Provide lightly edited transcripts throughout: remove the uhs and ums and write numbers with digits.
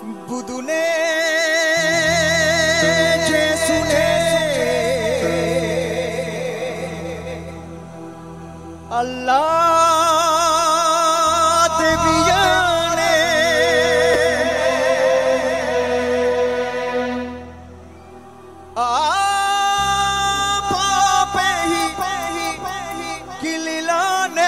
බුදුනේ ජේසුනේ අල්ලා දෙවියනේ පාපෙහි කිලිලානේ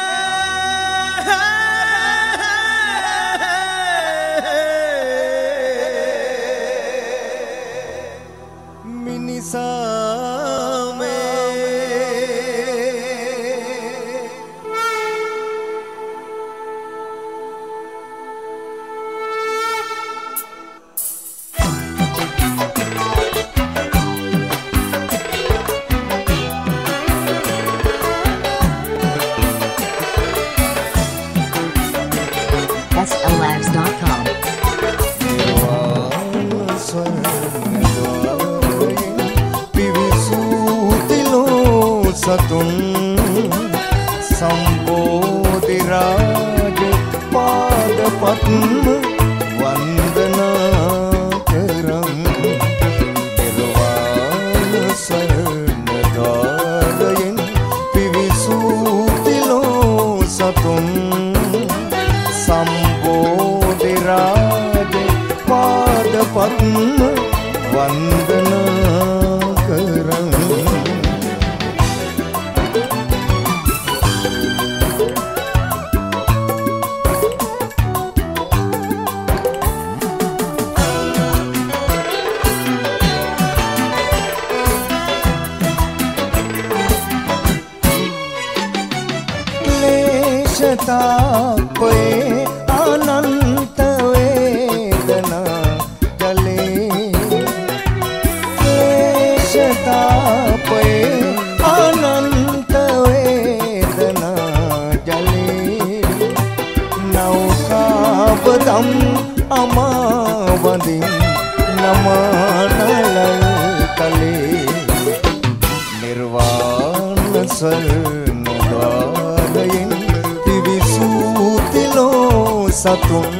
SLabs.com. Satun Sambodhi Raj Pada Padma Vandana Karam Nirvana Sarnadarayan Pivisutilo Satun Sambodhi Raj Pada Padma Vandana Karam तापे अनंत वेदना जले क्लेश तापे अनंत वेदना जले नौका बदम अमावदी नमनल तले निर्वाण स्वर्ण द्वारयन् Visutilo Satun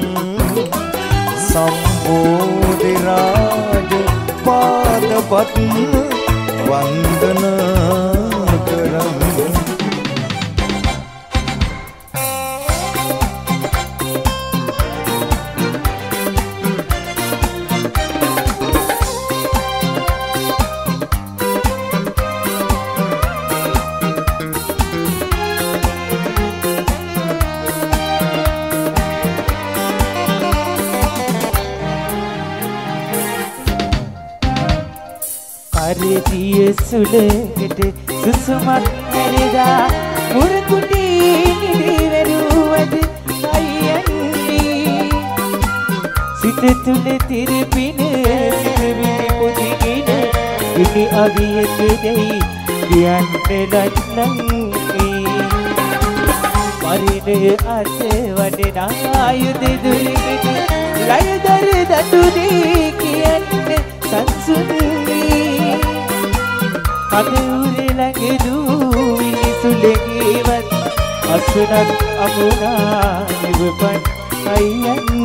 Sambodhi Raja Pada Padma Vandana Karam Ariya sulengete susumat merida murkuti niveruwadu ayyanni sita tule tirpine sivili pudigina ini aviyake dei kiyanne lanni marine ase wadena ayude durigete layadar datudi kiyanne sansunni Kaduri lagi duwi sulegiwan Asunak amuna ibupan ayandi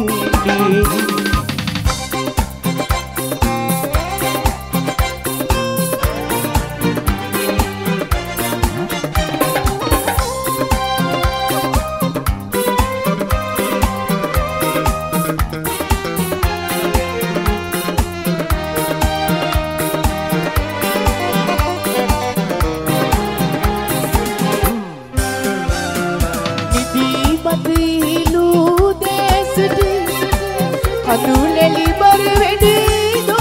Aduleli barvedi do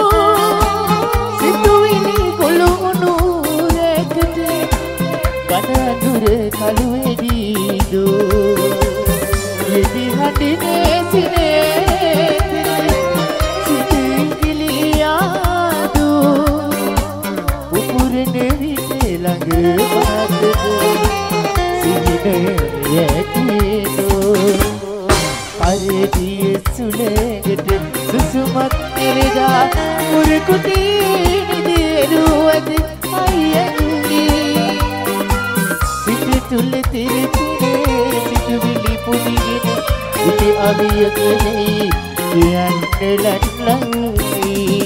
situini kolunu rekte kanadure kalvedi do yedi hadine sine sitingiliya do upurne vite lang paat sine yeti do Ariya sulengete susumat merida murkuti niveruwadu ayyanni sita tule tirpine situvili pudigina ini aviyake dei කියන්න ලංලංවී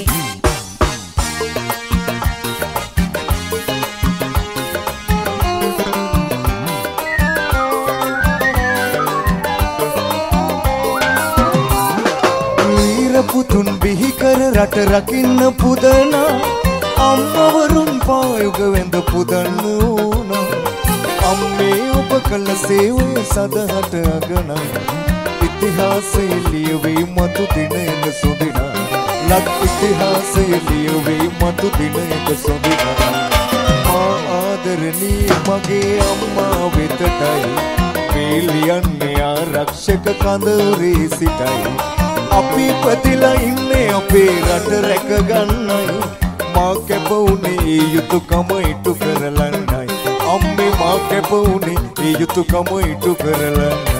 පුතුන් බිහි කර රට රකින්න පුදනා අම්මවරුන් පායුග වෙඳ පුදන්න ඕනා අම්මේ ඔබ කළ සේවය සදහට අගනා ඉතිහාසයේ ලියවේ මතු දිනයක සොඳිනා ලක් ඉතිහාසයේ ලියවේ මතු දිනයක සොඳිනා මා ආදරණීය මගේ අම්මා වෙතටයි මේ ලියන්නේ ආරක්ෂක කඳවුරේ සිටයි අපි පැතිලා ඉන්නේ අපේ රට රැක ගන්නයි මා කැප වුණේ යුතුයකම ඉටු කරලන්නයි අම්මේ මා කැප වුණේ යුතුයකම ඉටු කරලන්නයි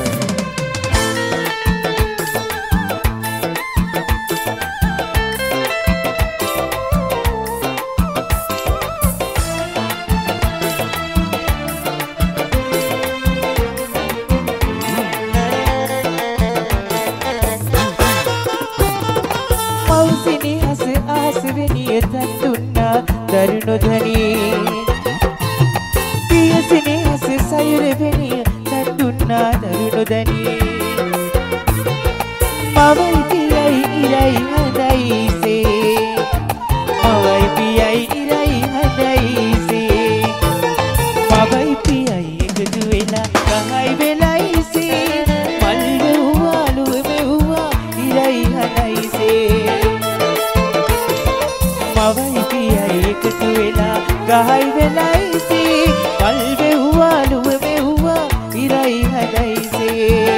දරුණුධනී පියසිනේ හස සයුර වෙනිය තත්තුන්නා දරුණුධනී මවයි පියයි ඉරයි හදයිසේ මවයි පියයි ඉරයි හදයිසේ මවයි පියයි එකතු වෙලා ගහයි වෙලයිසේ මල් වෙව්වා ලුව වෙව්වා ඉරයි හදයිසේ මවයි පියයි එකතු වෙලා ගහයි වෙලයිසේ මල් වෙව්වා ලුව වෙව්වා ඉරයි හදයිසේ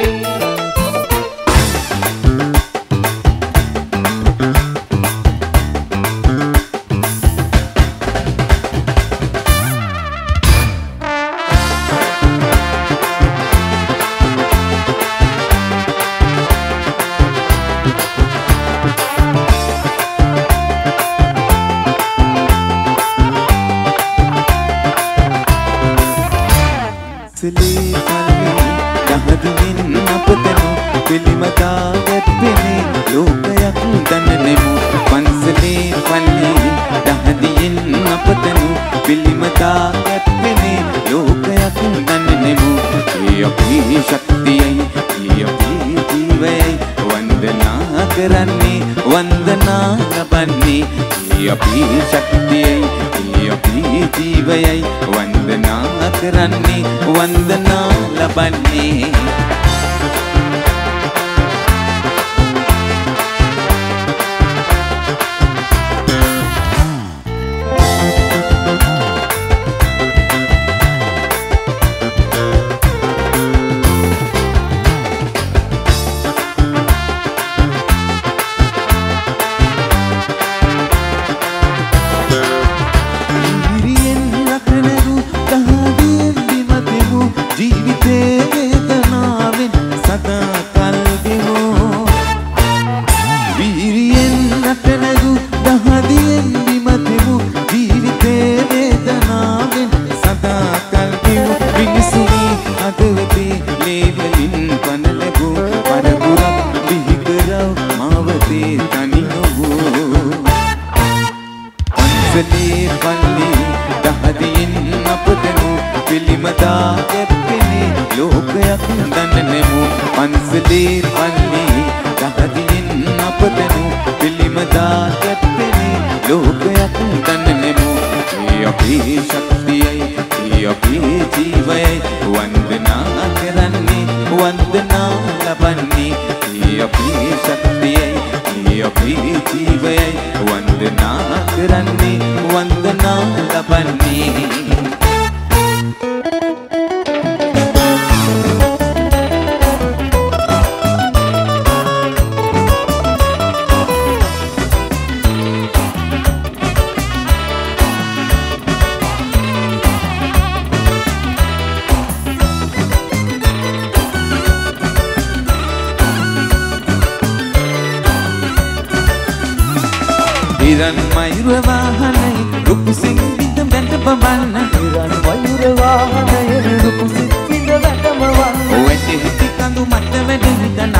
Iran mayur wahanai rupu sing binda benda babanna Iran mayur wahanai rupu sing binda benda babanna Wete hiti kandu matta wede hidana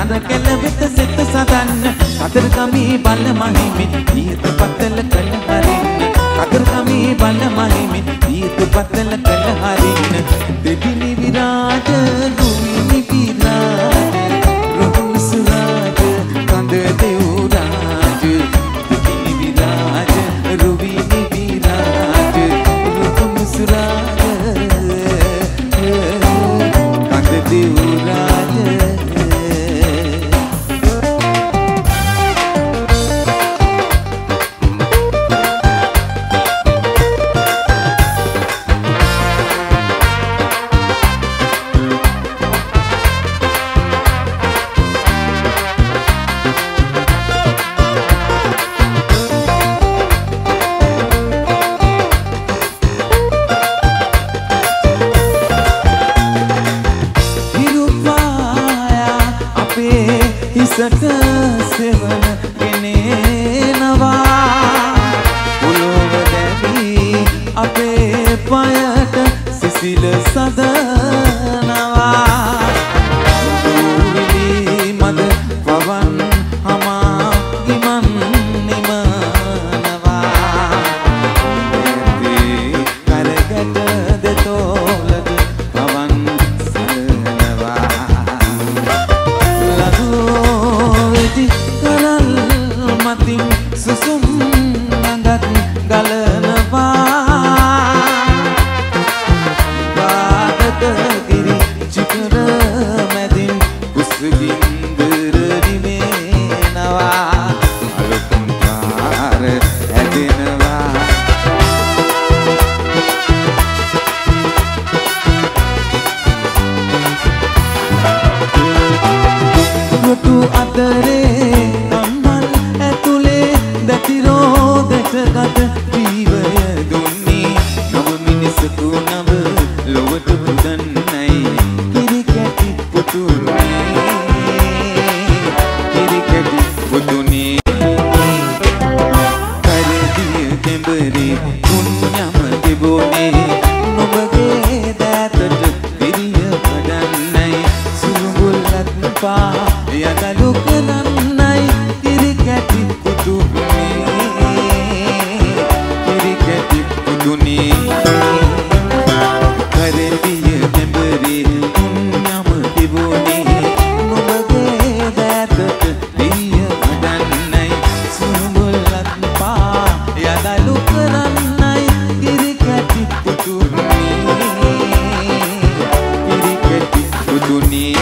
නරකල වෙත සෙත සදන්න කතර කමී බල මහිමින් ඊත පතල කළ හරින්න කතර කමී බල මහිමින් ඊත පතල කළ හරින්න දෙබිනි විරාජ දුමිනි විරාජ රොහුන් සුරාජ කඳ දෙව් රාජ දෙබිනි විරාජ රුවිනි විරාජ රොහුන් සුරාජ කඳ දෙව් රාජ හිසට සෙවන ගෙනෙනවා උලුව දැවි අපේ පයට සිසිල සදනවා දුවිලි මද පවන් හමා ගිමන් නිමනවා ඇතේ කරකට දෙතෝලද පවන් සරනවා කරල් මතින් සුසුම් නඟත් ගලනවා පාදක ගිරි චිකර මැදින් කුසගින්දර නිමේනවා අලුතුම් පාර හැදෙනවා රොටු අතරේ කම්මල් ඇතුලේ දැතිරෝ දැටගත ජීවය දුන්නේ නව මිනිසකු නව ලොවට පුදන්නයි කිරි කැටි පුතුනේ කිරි කැටි පුතුනේ කරදිය දෙඹරේ පුණ්‍යම දෙබෝනේ නොබගේ දෑතට පිරිය පදන්නයි සුළුගුල්ලත් පා යදලු කරන්නයි කිරි කැටි පුතුනේ කිරි කැටි පුතුනේ කරදිය දෙඹරේ පුණ්‍යම දෙබෝනේ නොබගේ දෑතට පිරිය පදන්නයි සුළුගුල්ලත් පා යදලු කරන්නයි කිරි කැටි පුතුනේ කිරි කැටි පුතුනේ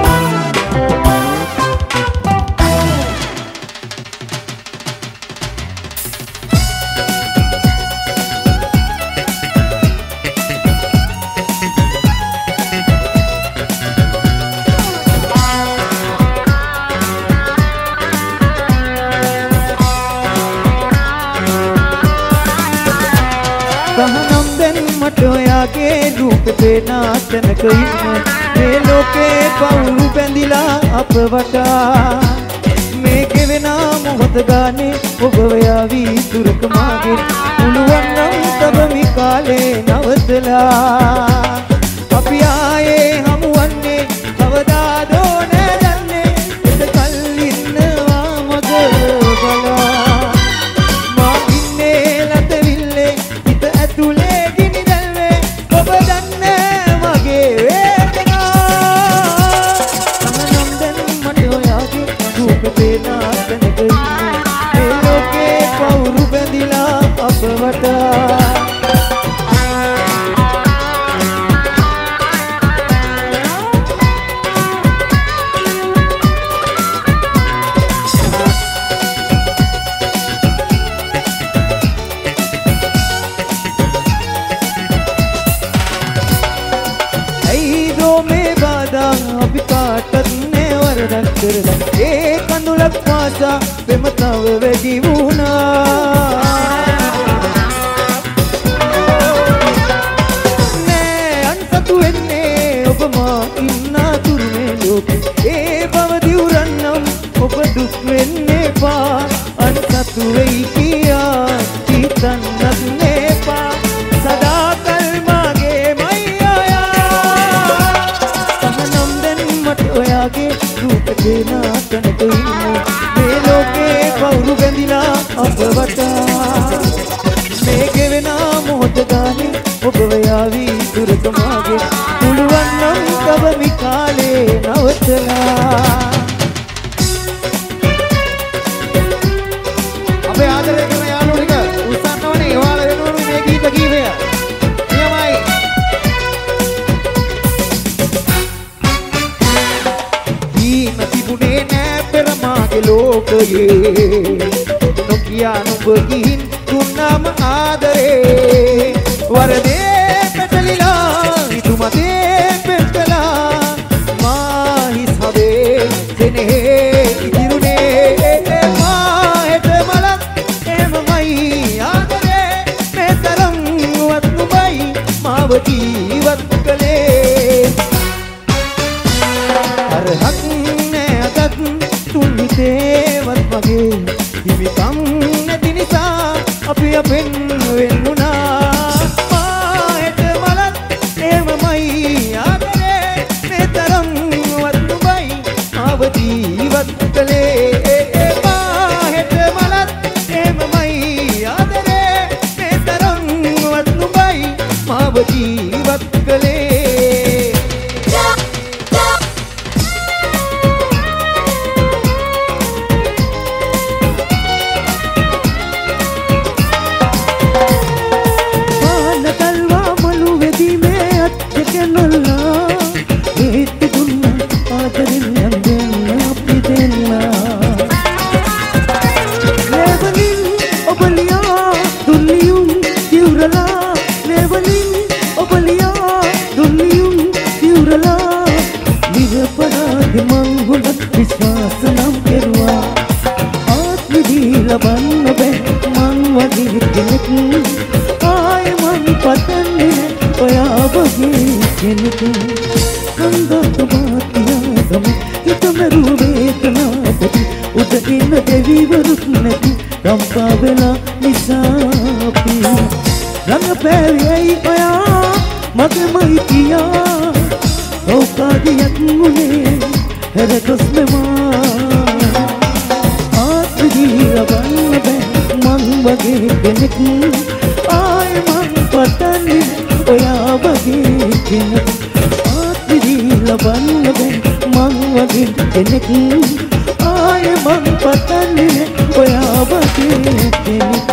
සහනම් දැන් මට ඔයාගේ රූප පේනා තැනක ඉන්න මේ ලෝකේ පවුරු බැඳිලා අප වටා මේ කෙවෙනා මොහොත ගානේ ඔබ ඔයාවී දුරක මාගේ පුළුවන් නම් තවමි කාලේ නවතලා අපි ආයේ හමුවන්නේ කවදාද නැදන්නේ එතකල් ඉන්නවා මග බලා මා ඉන්නේ ලතවිල්ලේ හිත ඇතුලේ ගිනි දැල්වේ ඔබ දන්නේ මගේ වේදනා සමනම් දැන් මට ඔයාගේ රූප පේනා තැනක ඉන්නේ මේ ලෝකේ කවුරු බැඳිලා අප වටා අපි කාටත් නේ වරදක් කරලා ඒ කඳුලක් පාසා වෙම තව වැඩි වුණා නෑ අන්සතු වෙන්නේ ඔබ මා ඉන්න තුරුනේ ලෝකේ ඒ බව දිවුරන්නම් ඔබ දුක් වෙන්නේ පා අන්සතු වෙයි කියා හිතන්නත් නේපා සදාකල් මාගේ මයියා සහනම් දැන් මට ඔයාගේ රූප දෙනා ලෝකයේ නොකියා නුඹ ගිහින් දුන්නම ආදරේ වරදේ පැටලිලා ඉදුමතේ පෙට්ටලා මා හිස් හදේ සෙනෙහේ ඉදිරුනේ මා හෙට මලක් එමමයි ආදරේ මේ තරම් වත් නුඹයි මාව ජීවත් කළේ අරහක් නැතත් තුන් හිතේවත් වගේ හිමිකම් නැති නිසා අපි අපෙන් වෙන් වුණා මා හෙට මලක් එමමයි ආදරේ මේ තරම් වත් නුඹයි මාව ජීවත් කළේ මා හෙට මලක් එමමයි ආදරේ මේ තරම් වත් නුඹයි මාව ජීවත් කළේ Kampavela nisapi rang peri oya mage maitia okadiyat mune herakos mema aatji laban be man wage kenek ay man patani oya wage kenek aatji laban be man wage kenek ay man patani oya wage kenek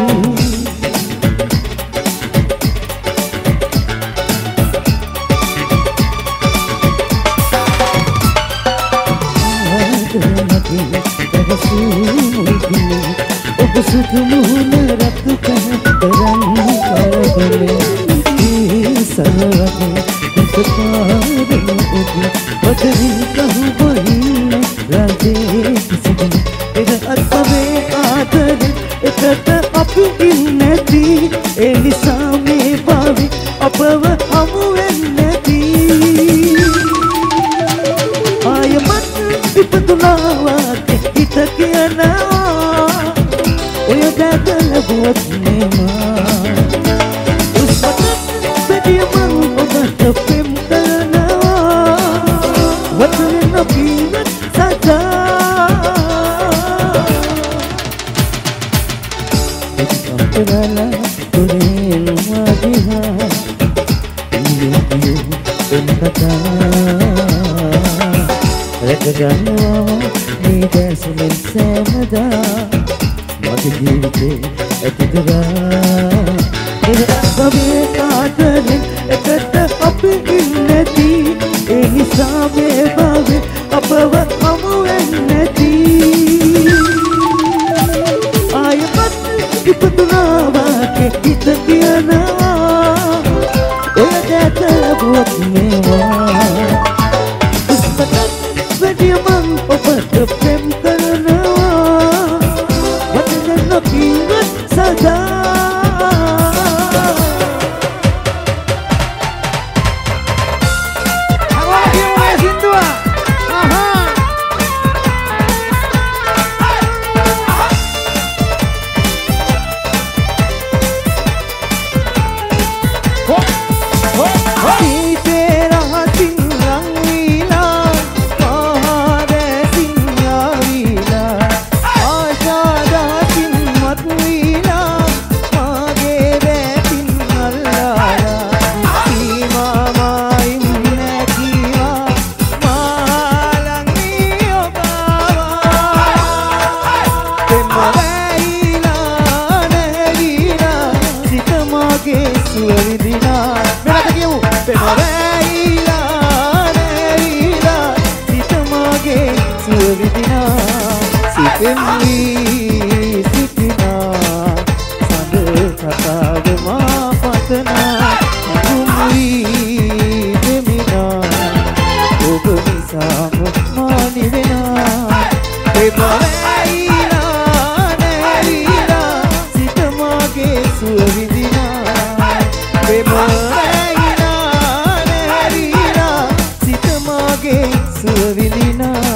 වී සිටිනා සඳ කතාව මා පතනා අඳුම් වී දෙමිනා ඔබ නිසාම මා නිවෙනා ප්‍රේමවැයිලා නැවිලා සිත මාගේ සුව විඳිනා ප්‍රේමවැයිලා නැවිලා සිත මාගේ සුව විඳිනා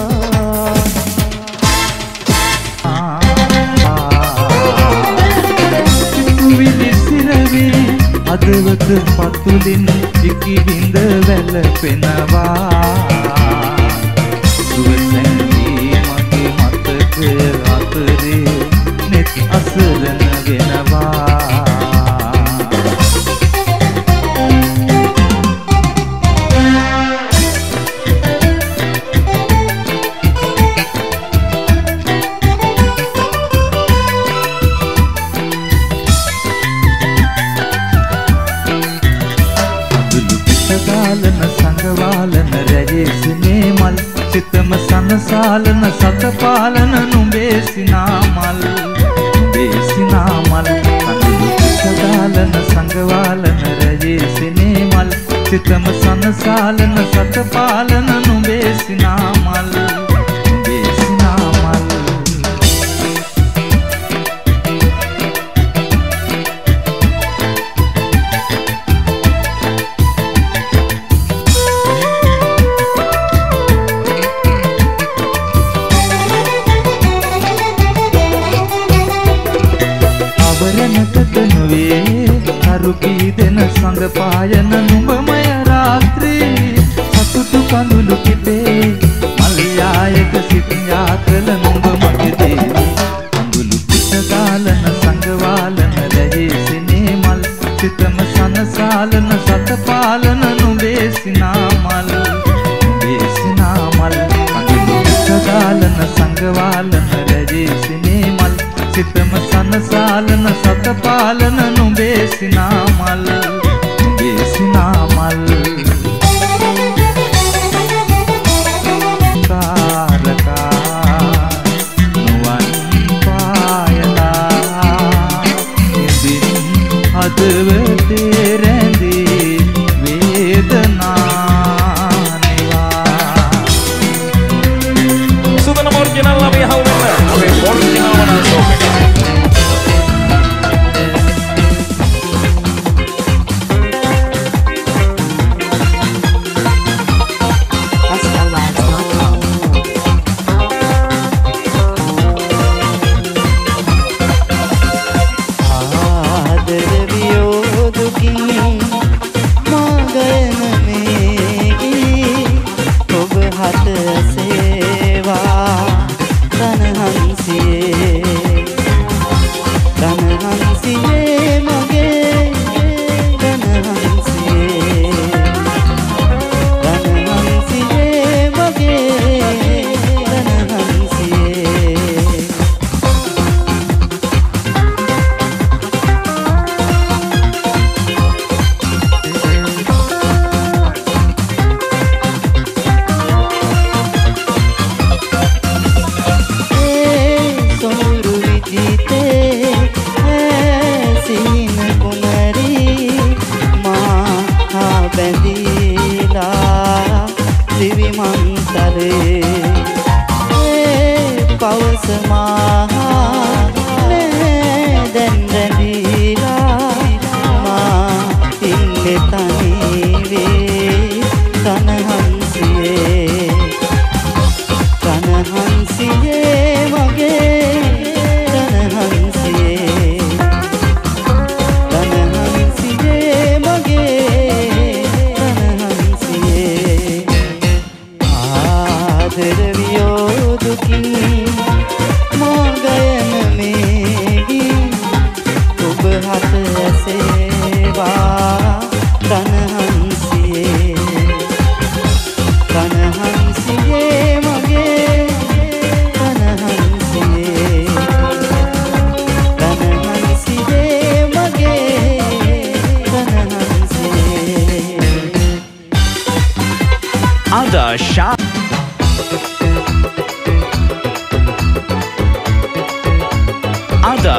අදවත පතුලින් ඉකි බිඳ වැළපෙනවා සුවසැඟී මගේ මතක අතරේ නෙත් අසරණ වෙනවා සංගවාලන රැජේසිනේ මල් චිතම සනසාලන සතපාලන නුඹේ සිනාමල් සදාලන සංගවාලන රැජේසිනේ මල් චිතම සනසාලන සතපාලන නුඹේ සිනාමල් දෙන සඳ පායන නුඹමය රාත්‍රී සතුටු කඳුළු කිපේ මල්යායක සිටියා කළ නුඹ මගේ දේවි කඳුළු පිට ගාලන සංගවාලන රැජේසිනේ මල් සිතම සනසාලන සතපාලන නුඹේ සිනාමල් කඳුළු පිට ගාලන සංගවාලන රැජේසිනේ මල් සිතම සනසාලන සතපාලන නුඹේ සිනාමල් කාරකා නුවන් පායලා ඉදින් හදවතේ රැඳී වේදනානවා සුදනම ඔරිජිනල් අපි හවුනම අපේ ඔරිජිනල් වන සෝපේ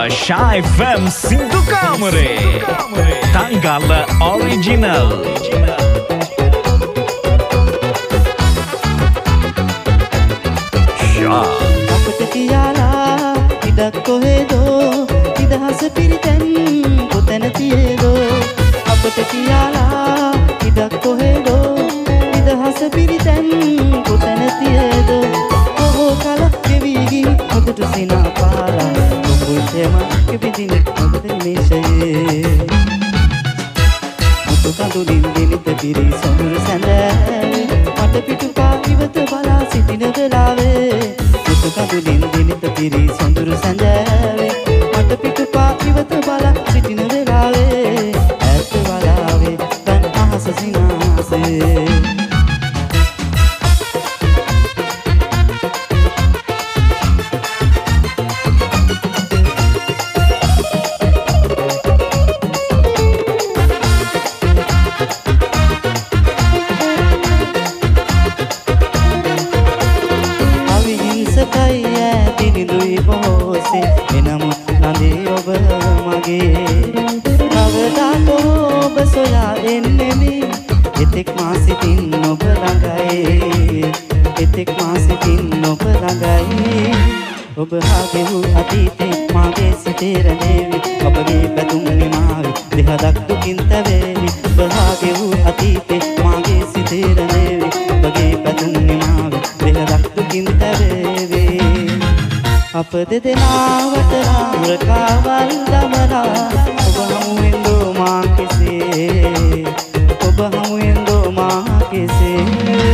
Shy FM Sindu Kamare Tanggala Original අපට කියාලා ඉඩක් කොහෙදෝ නිදහස පිරිතැන් කොතැන තියේදෝ අපට කියාලා ඉඩක් කොහෙදෝ නිදහස පිරිතැන් කොතැන තියේදෝ ඔහෝ කල ගෙවීගි හොදට සිනා පාලා ඔබුතෙම කෙබිදින ඔබද මේෂයේ මුතු කඳුලින් දිනිත පිරි සොඳුරු සැඳෑවේ මට පිටුපා ඉවත බලා සිටින වෙලාවේ මුතු කඳුලින් දිනිත පිරි සොඳුරු සැඳෑවේ මට පිටුපා ඉවත බලා සිටින වෙලාවේ ඈත වලාවේ තන් අහස සිනාසේ ඔබ හාගෙහු අතීතේ මාගේ සිතේ රැඳේවි ඔබගේ පැතුම් නිමාවේ දෙහදක් දුකින් තැවේවි ඔබ හාගෙහු අතීතේ මාගේ සිතේ රැඳේවි ඔබගේ පැතුම් නිමාවේ දෙහදක් දුකින් තැවේවි අප දෙදෙනාවට රාමරකාවල් දමලා ඔබ හමුවෙන්දෝ මා කෙසේ ඔබ හමුවෙන්දෝ මා කෙසේ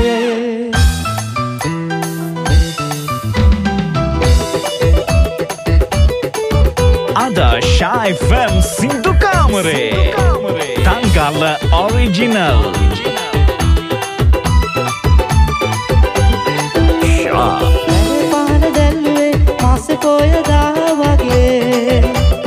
Shy FM Sindu Kamare Tanggala Original පාන දැල්ලුවේ මාසෙ පොයදා වගේ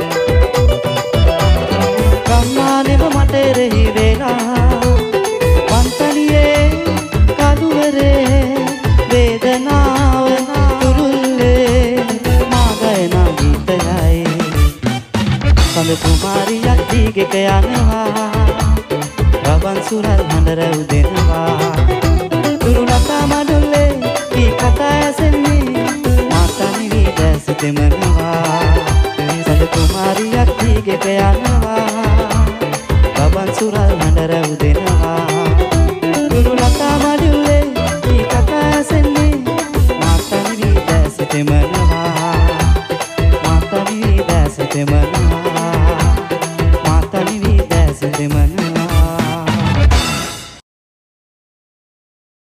ගම්මානෙම මට එරෙහි වෙලා වන්තනියේ කළුවරේ වේදනාව තුරුල්ලේ මාගයන ගීතයයි කඳ කුමාරියක් දීගෙක යනවා රවන් සුරල් හඬ රැව් දෙනවා තුරුලතා මඩුල්ලේ මේ කතා ඇසෙන්නේ මාතනි වී දැස දෙමනවා කඳ කුමාරියක් දීගෙක යනවා රවන් සුරල් හඬ රැව් දෙනවා තුරුලතා මඩුල්ලේ මේ කතා ඇසෙන්නේ මාතනි වී දැස දෙමනවා මාතනි වී දැස දෙමනවා